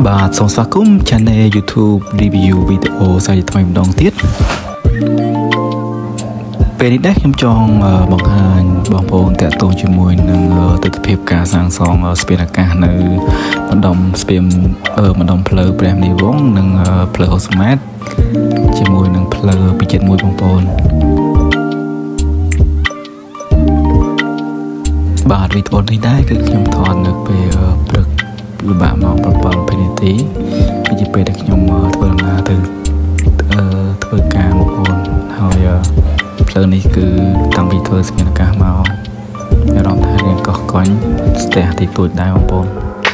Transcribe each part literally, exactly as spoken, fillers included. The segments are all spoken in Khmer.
បាទសូមស្វាគមន៍ Channel YouTube Review Video សាយថ្មីម្ដងទៀតពេលនេះដែរខ្ញុំចង់បង្ហាញបងប្អូនតាក់ទងជាមួយនឹងទស្សនវិជ្ជាការសាងសង់ស្ពានអាកាសនៅម្ដុំស្ពានម្ដុំផ្លូវព្រះនាវង្សនិងផ្លូវអូសម៉ាតជាមួយនឹងផ្លូវពិចិត្រមួយបងប្អូនបាទវីដេអូនេះដែរគឺខ្ញុំថតនៅពេលព្រឹកគឺបាក់ម៉ោងbảyនាទីគឺជាពេលដែលខ្ញុំធ្វើដំណើរទៅធ្វើការបងប្អូនហើយផ្លូវនេះគឺតាំងពីធ្វើស្ពានអាកាសមកមានអារម្មណ៍ថារៀងកោះកុញស្ទះទីទួចដែរបងប្អូន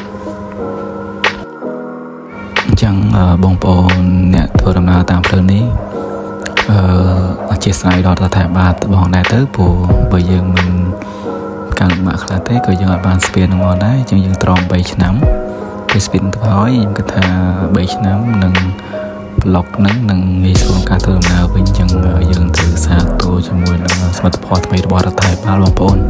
អញ្ចឹងបងប្អូនអ្នកធ្វើដំណើរតាមផ្លូវនេះអឺអធិស្ឋានដល់រដ្ឋាភិបាលបងដែរទៅព្រោះបើយើងមិនការលំបាកខ្លះទេក៏យើងអាចបានស្ពាននឹងមកដែរអញ្ចឹងយើងត្រង់បីឆ្នាំពេលស្ពានទៅហើយខ្ញុំគិតថាបីឆ្នាំនឹងប្លុកនឹងនឹងងាយស្រួលការធ្វើដំណើរវិញអញ្ចឹងយើងត្រូវសាកតួជាមួយនឹងសមិទ្ធផលថ្មីរបស់រដ្ឋាភិបាលបងប្អូន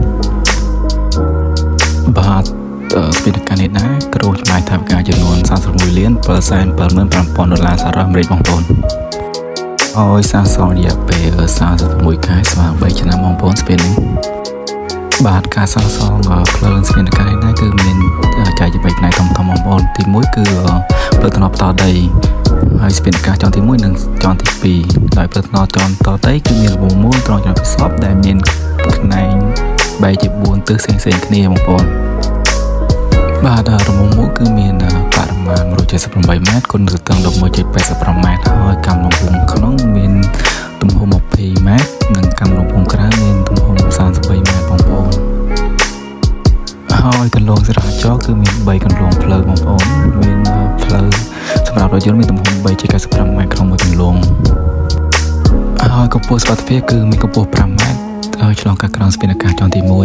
បាទស្ពានអាកាសនេះដែរគ្រោងចំណាយថវិកាចំនួនសាមសិបមួយលានbảyសែនbảyម៉ឺនប្រាំពាន់ដុល្លារសហរដ្ឋអាមេរិកបងប្អូនឲ្យសាងសង់រយៈពេលសាមសិបមួយខែស្មើបីឆ្នាំបងប្អូនស្ពាននេះបាទការសាងសង់ផ្លូវស្ពានអាកាសនេះដែរគឺមានចែកជាបីផ្នែកធំៗបងប្អូនទីមួយគឺផ្លូវថ្នល់បន្តដីហើយស្ពានអាកាសជាន់ទីមួយនិងជាន់ទីពីរដោយផ្លូវថ្នល់ជាន់បន្តដីគឺមានរបងមូលត្រង់ចំណុចពិសោធន៍ដែលមានផ្នែកបែកជាបួនទិសផ្សេងៗគ្នាបងប្អូនបាទរបងមូលគឺមានបរិមាណមួយរយ七十八ម៉ែត្រគុណទទឹង១១.៨៥ម៉ែត្រហើយកាំរំពងក្នុងមានទំហំยี่สิบម៉ែត្រនិងកាំរំពងក្រៅមានទំហំសាមសិបបីម៉ែត្របងប្អូនហើយគន្លងចរាចរណ៍គឺមានបីគន្លងផ្លូវបងប្អូនមានផ្លូវសម្រាប់រថយន្តមានទំហំបី.៩៥ម៉ែត្រក្នុងមួយគន្លងហើយកម្ពស់សុវត្ថិភាពគឺមានកម្ពស់ប្រាំម៉ែត្រហើយឆ្លងកាត់ក្រោមស្ពានអាកាសជាន់ទីមួយ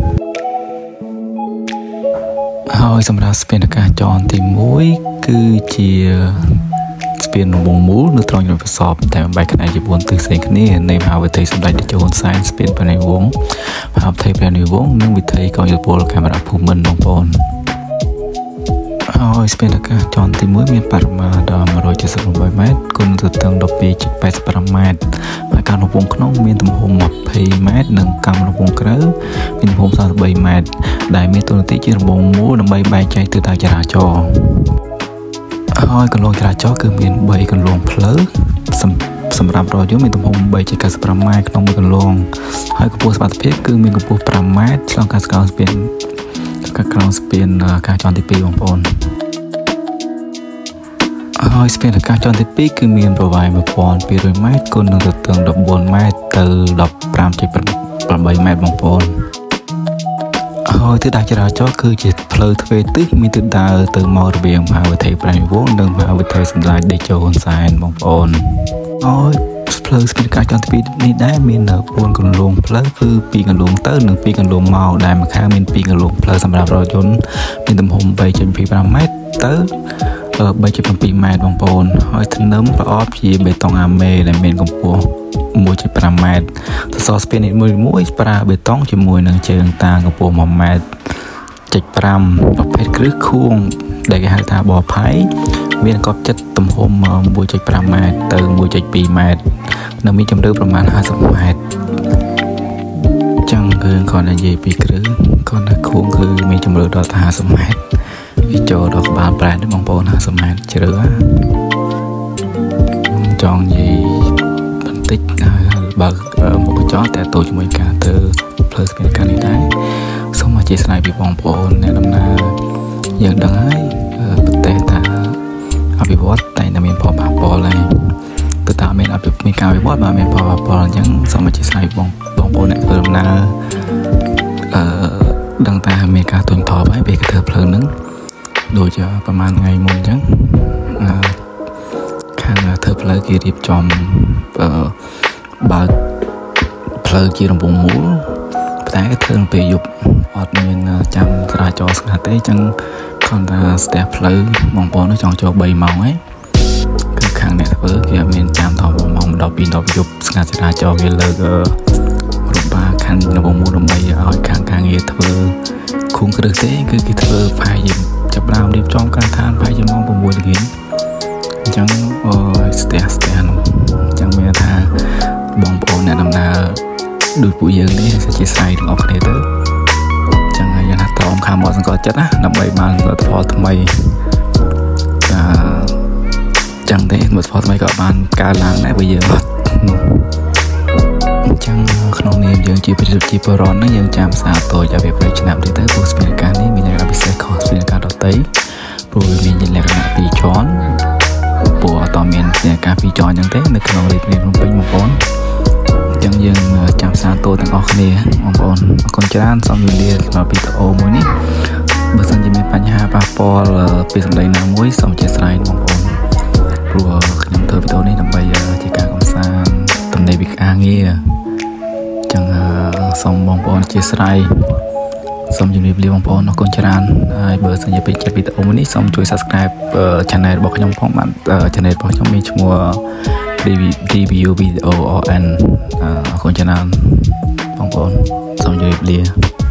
ហើយសម្រាប់ស្ពានអាកាសជាន់ទីមួយគឺជាស្ពានរបងមូលនៅត្រង់ចំណុចប្រសពតែបែកផ្នែកជាបួនទិសផ្សេងគ្នានៃមហាវិថីសម្ដេចតេជោហ៊ុនសែនស្ពានព្រះនាវង្សមហាវិថីព្រះនាវង្សនិងវិថីកងយោធពលកាមេរ៉ាភូមិន្ទបងប្អូនហើយស្ពានអាកាសជាន់ទីមួយមានបរិមាណដល់មួយរយ七十八ម៉ែត្រគុណទទឹង១២.៨៥ម៉ែត្រហើយកាំរំពងក្នុងមានទំហំยี่สิบម៉ែត្រនិងកាំរំពងក្រៅមានទំហំសាមសិបបីម៉ែត្រដែលមានតួនាទីជារបងមូលដើម្បីបែងចែកទិសដៅចរាចរណ៍ហើយគន្លងចរាចរណ៍គឺមានបីគន្លងផ្លូវសម្រាប់រថយន្តមានទំហំបី.៩៥ម៉ែត្រក្នុងមួយគន្លងហើយកម្ពស់សុវត្ថិភាពគឺមានកម្ពស់ប្រាំម៉ែត្រឆ្លងកាត់ក្រោមស្ពានក្រោមស្ពានអាកាសជាន់ទីពីរបងប្អូនហើយស្ពានអាកាសជាន់ទីពីរគឺមានប្រវែងមួយពាន់ពីររយម៉ែត្រគុណនឹងទទឹង១៤ម៉ែត្រទៅ១៥.៨ម៉ែត្របងប្អូនហើយទិសដៅចរាចរណ៍គឺជាផ្លូវទ្វេទិសមានទិសដៅទៅមករវាងមហាវិថីព្រះនាវង្សនិងមហាវិថីសម្ដេចតេជោហ៊ុនសែនបងប្អូនហើយផ្លូវស្ពានអាកាសជាន់ទីពីរនេះដែរមានបួនគន្លងផ្លូវគឺពីរគន្លងទៅនិងពីរគន្លងមកដែលម្ខាងមានពីរគន្លងផ្លូវសម្រាប់រថយន្តមានទំហំបី.២៥ម៉ែត្រទៅបី.៧ម៉ែត្របងប្អូនហើយធ្នឹមប្រអប់ជាបេតុងអាមេដែលមានកម្ពស់មួយ.៥ម៉ែត្រសសរស្ពាននីមួយៗប្រើបេតុងជាមួយនឹងជើងតាងកម្ពស់មួយម៉ែត្រចុចប្រាំប្រភេទគ្រឹះខួងដែលគេហៅថាបផៃមានកប់ចិត្តទំហំមួយ.៥ម៉ែត្រទៅមួយ.២ម៉ែត្រនិងមានជម្រៅប្រមាណห้าสิบម៉ែត្រចឹងគឺគាត់និយាយពីគ្រឹះគាត់ថាខួងគឺមានជម្រៅដល់ទៅห้าสิบម៉ែត្រវាចូលដល់ក្បាលប្រែតបងប្អូនห้าสิบម៉ែត្រជ្រៅចង់និយាយបន្តិចហើយបើមុខកញ្ចក់តែតូចជាមួយការទៅផ្លូវស្ពានអាកាសនេះដែរសូមអធិស្ឋានពីបងប្អូនអ្នកដំណើរយើងដឹងហើយប្រទេសថាអភិវឌ្ឍតែតែមានផលប៉ះពាល់ហើយទៅតាមមានអភិមានការអភិវឌ្ឍបើមានផលប៉ះពាល់អញ្ចឹងសូមអធិស្ឋានបងបងប្អូនអ្នកធ្វើដំណើរអឺដឹងថាមានការទុញថប់ហើយពេលគេធ្វើផ្លូវហ្នឹងដូចប្រហែលថ្ងៃមុនអញ្ចឹងខាងធ្វើផ្លូវគេរៀបចំអឺបើកផ្លូវជារង្វង់មូលតែគេធ្វើពេលយប់អត់មានចាំចរាចរណ៍ស្ងាត់ទេអញ្ចឹងគាត់ថាស្ទះផ្លូវបងប្អូនចង់ចូលបីម៉ោងហើយគឺខាងអ្នកធ្វើគេអត់មានចាំដល់ម៉ោងដល់ពីរដល់យប់ស្ងាត់ចរាចរណ៍គេលើករបាខណ្ឌរង្វង់មូលដើម្បីឲ្យខាងការងារធ្វើខួងគ្រឹះទេគឺគេធ្វើផាយចាប់ផ្ដើមរៀបចំការដ្ឋានប្រហែលជាម៉ោង 6 hiến chẳng ôi stea stea chẳng biết tha bong bồn này nằm nào đôi bụi dương đấy sẽ chia sẻ được ngọc này tới chẳng ai là tao ông khám bọn có chất á nằm bảy bàn là phò thằng mày chẳng thấy một phò thằng mày có bàn ca làng này bây giờ chẳng không niệm dương chỉ bị chỉ bờ ròn nó dương chạm xa tôi cho việc phải làm đi tới buổi sinh nhật này mình là bị xe khó sinh nhật đầu tới rồi mình nhìn lại cái bị chón của tòa miền sinh nhật bị chón như thế nên không được niệm không bình một vốn chẳng dương chạm xa tôi thằng ngọc này mong con con chán xong rồi đi mà bị ô mũi ní bữa sáng chỉ mình phải nhà ba po là bị sầm đầy nắng mũi xong chia sẻ mong con rồi nhóm thơ bị tôi này làm bây giờ chỉ cả công san tầm này bị a nghe chẳng xong bong bóng chia sẻ xong dùng việc bong bóng nó còn chán ai bữa sáng chỉ bị bị ôm ní xong chui subscribe channel bọc trong phong mặt channel bọc trong mình mua review video on còn channel bong bóng xong dùng việc